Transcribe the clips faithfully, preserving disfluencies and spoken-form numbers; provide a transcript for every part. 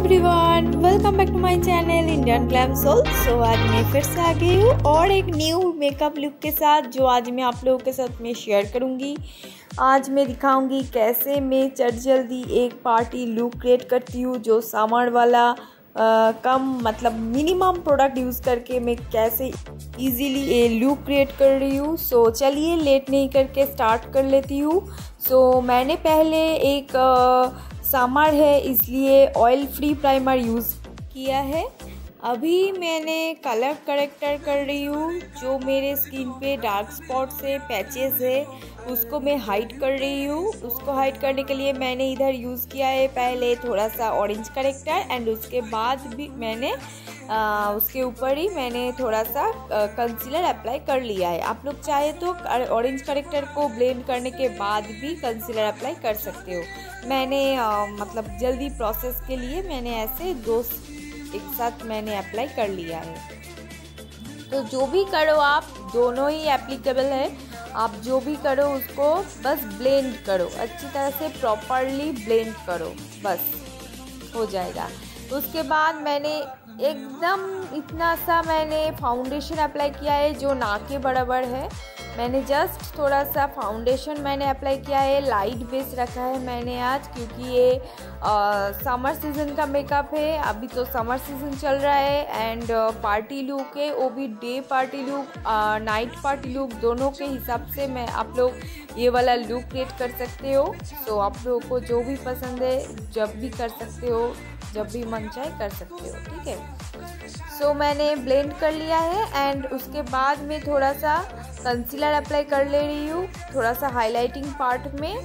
Everyone, welcome back to my channel Indian glam soul. So आज मैं फिर से आ गई हूँ और एक न्यू मेकअप लुक के साथ, जो आज मैं आप लोगों के साथ में शेयर करूँगी। आज मैं दिखाऊंगी कैसे मैं चट जल्दी एक पार्टी लुक क्रिएट करती हूँ, जो सामान वाला आ, कम मतलब मिनिमम प्रोडक्ट यूज़ करके मैं कैसे इजीली ये लुक क्रिएट कर रही हूँ। सो चलिए लेट नहीं करके स्टार्ट कर लेती हूँ। सो मैंने पहले एक आ, समर है इसलिए ऑयल फ्री प्राइमर यूज़ किया है। अभी मैंने कलर करेक्टर कर रही हूँ, जो मेरे स्किन पे डार्क स्पॉट्स है, पैचेस है, उसको मैं हाइड कर रही हूँ। उसको हाइड करने के लिए मैंने इधर यूज़ किया है पहले थोड़ा सा ऑरेंज करेक्टर, एंड उसके बाद भी मैंने आ, उसके ऊपर ही मैंने थोड़ा सा कंसीलर अप्लाई कर लिया है। आप लोग चाहे तो ऑरेंज करेक्टर को ब्लेंड करने के बाद भी कंसीलर अप्लाई कर सकते हो। मैंने आ, मतलब जल्दी प्रोसेस के लिए मैंने ऐसे दो एक साथ मैंने अप्लाई कर लिया है। तो जो भी करो आप, दोनों ही एप्लीकेबल है। आप जो भी करो उसको बस ब्लेंड करो, अच्छी तरह से प्रॉपरली ब्लेंड करो, बस हो जाएगा। उसके बाद मैंने एकदम इतना सा मैंने फाउंडेशन अप्लाई किया है जो ना के बराबर है। मैंने जस्ट थोड़ा सा फाउंडेशन मैंने अप्लाई किया है, लाइट बेस रखा है मैंने आज, क्योंकि ये समर सीज़न का मेकअप है। अभी तो समर सीज़न चल रहा है एंड पार्टी लुक है, वो भी day party look, night party look, दोनों के हिसाब से मैं आप लोग ये वाला लुक क्रिएट कर सकते हो। सो आप लोगों को जो भी पसंद है जब भी कर सकते हो, जब भी मन चाहे कर सकते हो, ठीक है। सो so, मैंने ब्लेंड कर लिया है एंड उसके बाद में थोड़ा सा कंसीलर अप्लाई कर ले रही हूँ, थोड़ा सा हाइलाइटिंग पार्ट में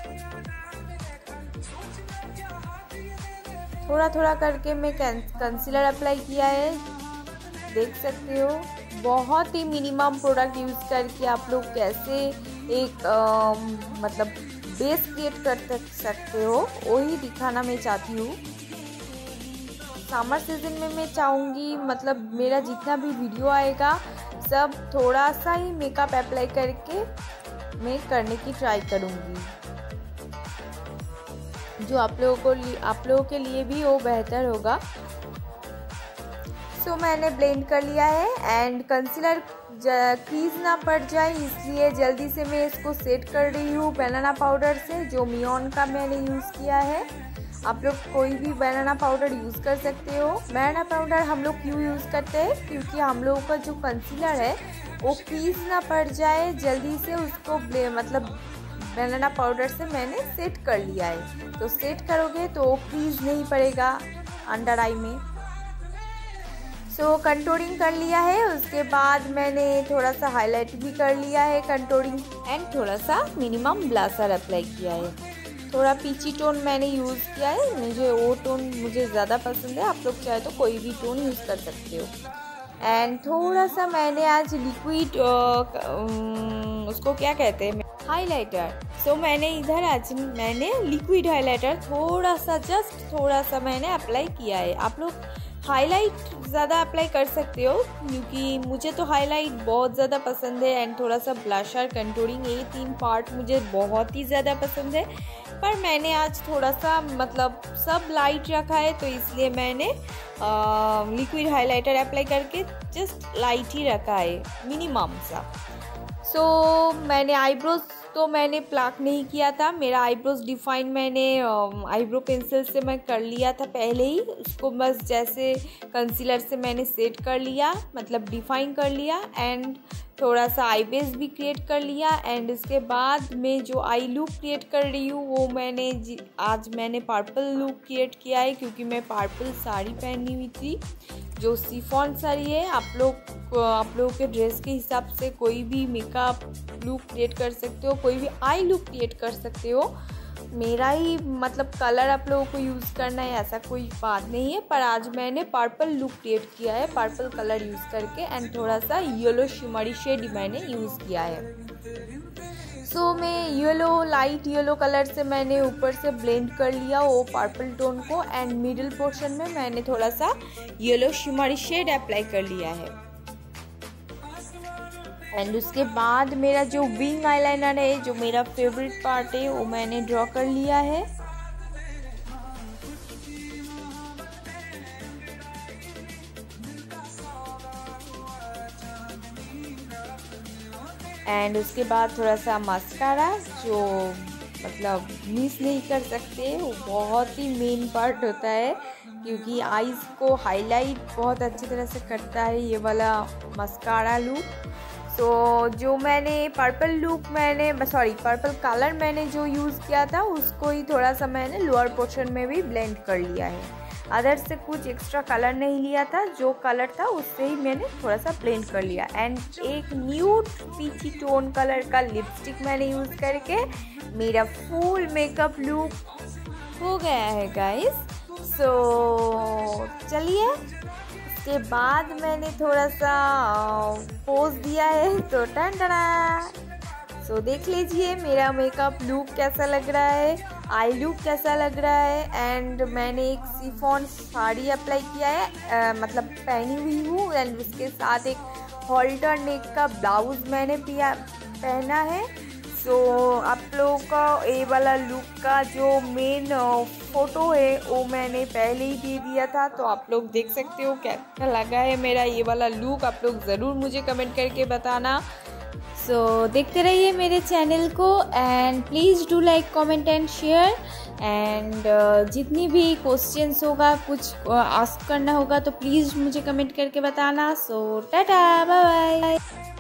थोड़ा थोड़ा करके मैं कंसीलर अप्लाई किया है। देख सकते हो बहुत ही मिनिमम प्रोडक्ट यूज़ करके आप लोग कैसे एक आ, मतलब बेस क्रिएट कर सकते हो, वही दिखाना मैं चाहती हूँ। समर सीज़न में मैं चाहूँगी मतलब मेरा जितना भी वीडियो आएगा सब थोड़ा सा ही मेकअप अप्लाई करके मैं करने की ट्राई करूँगी, जो आप लोगों को आप लोगों के लिए भी वो बेहतर होगा। सो so, मैंने ब्लेंड कर लिया है एंड कंसीलर क्रीज ना पड़ जाए इसलिए जल्दी से मैं इसको सेट कर रही हूँ बनाना पाउडर से, जो मियोन का मैंने यूज़ किया है। आप लोग कोई भी बनाना पाउडर यूज़ कर सकते हो। बनाना पाउडर हम लोग क्यों यूज़ करते हैं, क्योंकि हम लोगों का जो कंसीलर है वो क्रीज ना पड़ जाए, जल्दी से उसको मतलब बनाना पाउडर से मैंने सेट कर लिया है। तो सेट करोगे तो वो क्रीज नहीं पड़ेगा अंडर आई में। सो so, कंटूरिंग कर लिया है, उसके बाद मैंने थोड़ा सा हाईलाइट भी कर लिया है कंटूरिंग, एंड थोड़ा सा मिनिमम ब्लासर अप्लाई किया है। थोड़ा पीची टोन मैंने यूज़ किया है, मुझे वो टोन मुझे ज़्यादा पसंद है। आप लोग चाहे तो कोई भी टोन यूज़ कर सकते हो। एंड थोड़ा सा मैंने आज लिक्विड उसको क्या कहते हैं हाइलाइटर। सो so, मैंने इधर आज मैंने लिक्विड हाइलाइटर थोड़ा सा जस्ट थोड़ा सा मैंने अप्लाई किया है। आप लोग हाईलाइट ज़्यादा अप्लाई कर सकते हो, क्योंकि मुझे तो हाईलाइट बहुत ज़्यादा पसंद है एंड थोड़ा सा ब्लशर कंटूरिंग, ये तीन पार्ट मुझे बहुत ही ज़्यादा पसंद है। पर मैंने आज थोड़ा सा मतलब सब लाइट रखा है, तो इसलिए मैंने लिक्विड हाइलाइटर अप्लाई करके जस्ट लाइट ही रखा है मिनिमम सा। सो so, मैंने आईब्रोज तो मैंने प्लाक नहीं किया था, मेरा आईब्रोज डिफाइन मैंने आईब्रो पेंसिल से मैं कर लिया था पहले ही। उसको बस जैसे कंसीलर से मैंने सेट कर लिया, मतलब डिफाइन कर लिया, एंड थोड़ा सा आई बेस भी क्रिएट कर लिया। एंड इसके बाद मैं जो आई लुक क्रिएट कर रही हूँ वो मैंने आज मैंने पर्पल लुक क्रिएट किया है, क्योंकि मैं पर्पल साड़ी पहनी हुई थी, जो शिफॉन साड़ी है। आप लोग आप लोगों के ड्रेस के हिसाब से कोई भी मेकअप लुक क्रिएट कर सकते हो, कोई भी आई लुक क्रिएट कर सकते हो। मेरा ही मतलब कलर आप लोगों को यूज़ करना है ऐसा कोई बात नहीं है, पर आज मैंने पर्पल लुक क्रिएट किया है पर्पल कलर यूज़ करके, एंड थोड़ा सा येलो शिमरी शेड मैंने यूज़ किया है। सो so, मैं येलो लाइट येलो कलर से मैंने ऊपर से ब्लेंड कर लिया वो पर्पल टोन को, एंड मिडिल पोर्शन में मैंने थोड़ा सा येलो शिमरी शेड अप्लाई कर लिया है। एंड उसके बाद मेरा जो विंग आईलाइनर है, जो मेरा फेवरेट पार्ट है, वो मैंने ड्रॉ कर लिया है। एंड उसके बाद थोड़ा सा मस्कारा, जो मतलब मिस नहीं कर सकते, वो बहुत ही मेन पार्ट होता है क्योंकि आईज़ को हाईलाइट बहुत अच्छी तरह से करता है ये वाला मस्कारा लुक। सो so, जो मैंने पर्पल लुक मैंने सॉरी पर्पल कलर मैंने जो यूज़ किया था उसको ही थोड़ा सा मैंने लोअर पोर्शन में भी ब्लेंड कर लिया है। अदर से कुछ एक्स्ट्रा कलर नहीं लिया था, जो कलर था उससे ही मैंने थोड़ा सा ब्लेंड कर लिया। एंड एक न्यूड पीची टोन कलर का लिपस्टिक मैंने यूज़ करके मेरा फुल मेकअप लुक हो गया है गाइस। सो so, चलिए, उसके बाद मैंने थोड़ा सा पोज दिया है तो टन टना। सो so, देख लीजिए मेरा मेकअप लुक कैसा लग रहा है, आई लुक कैसा लग रहा है। एंड मैंने एक शिफॉन साड़ी अप्लाई किया है, आ, मतलब पहनी हुई हूँ। एंड उसके साथ एक हॉल्टर नेक का ब्लाउज मैंने पिया पहना है। सो so, आप लोगों का ये वाला लुक का जो मेन फ़ोटो है वो मैंने पहले ही दे दिया था, तो आप लोग देख सकते हो कैसा लगा है मेरा ये वाला लुक। आप लोग ज़रूर मुझे कमेंट करके बताना। सो so, देखते रहिए मेरे चैनल को and please do like comment and share. And जितनी भी क्वेश्चंस होगा, कुछ आस्क करना होगा तो प्लीज़ मुझे कमेंट करके बताना। So tata bye bye.